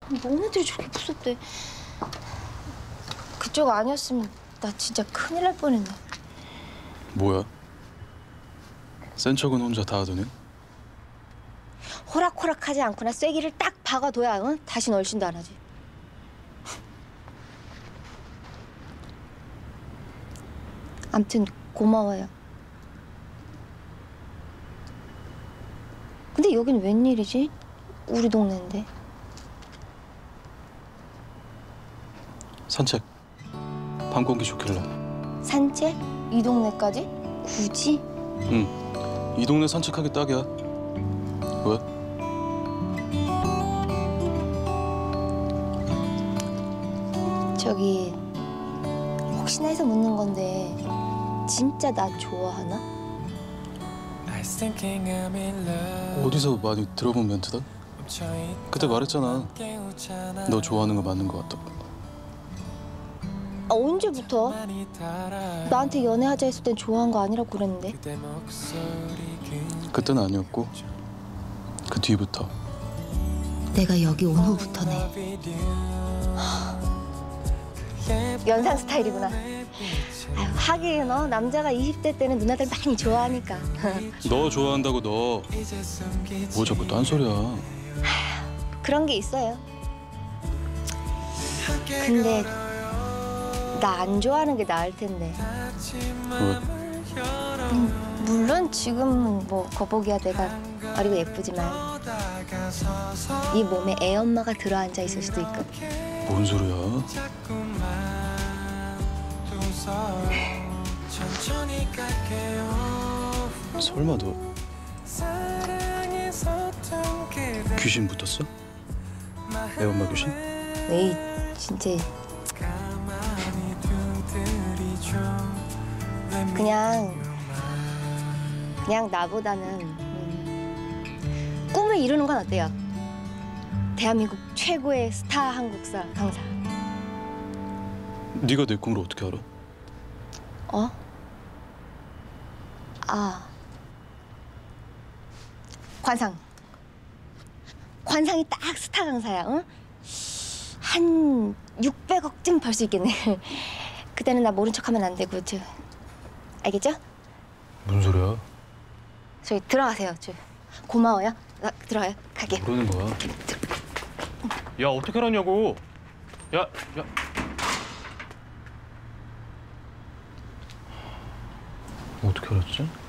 너네들이 저렇게 무섭대. 그쪽 아니었으면 나 진짜 큰일 날 뻔했네. 뭐야? 센 척은 혼자 다 하더니? 호락호락하지 않거나 쐐기를 딱 박아둬야 응? 다신 얼씬도 안 하지. 암튼 고마워요. 근데 여긴 웬일이지? 우리 동네인데. 산책. 밤 공기 좋길래. 산책? 이 동네까지? 굳이? 응. 이 동네 산책하기 딱이야. 왜? 저기 혹시나 해서 묻는 건데 진짜 나 좋아하나? 어디서 많이 들어본 멘트다? 그때 말했잖아. 너 좋아하는 거 맞는 거 같다고. 아, 언제부터? 나한테 연애하자 했을 땐 좋아한 거 아니라고 그랬는데. 그때는 아니었고 그 뒤부터. 내가 여기 온 후부터네. 연상 스타일이구나. 아유, 하긴 남자가 20대 때는 누나들 많이 좋아하니까. 너 좋아한다고 너. 뭐 자꾸 딴소리야. 그런 게 있어요. 근데 나 안 좋아하는 게 나을 텐데. 왜? 물론 지금은 뭐 거북이야 내가 어리고 예쁘지만 이 몸에 애 엄마가 들어앉아 있을 수도 있고. 뭔 소리야? 설마 너 귀신 붙었어? 애엄마 귀신? 에이 진짜. 그냥 나보다는 꿈을 이루는 건 어때요? 대한민국 최고의 스타 한국사 강사. 네가 내 꿈을 어떻게 알아? 어? 아. 관상이 딱 스타 강사야, 응? 한 600억쯤 벌 수 있겠네. 그때는 나 모른 척하면 안 되고, 알겠죠? 무슨 소리야? 저기 들어가세요, 고마워요. 나 들어가요. 갈게. 모르는 거야. 야, 어떻게 알았냐고. 야. 어떻게 알았지?